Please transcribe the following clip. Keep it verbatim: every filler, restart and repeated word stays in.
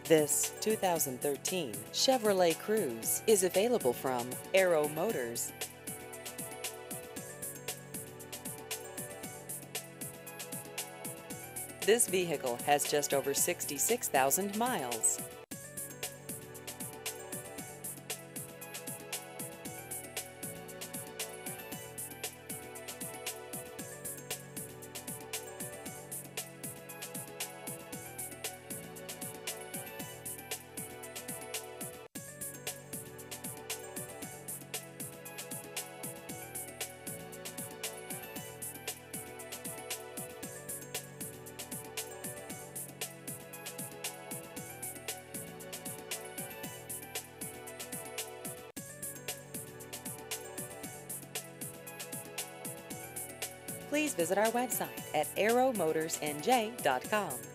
This two thousand thirteen Chevrolet Cruze is available from Arrow Motors. This vehicle has just over sixty-six thousand miles. Please visit our website at arrow motors n j dot com.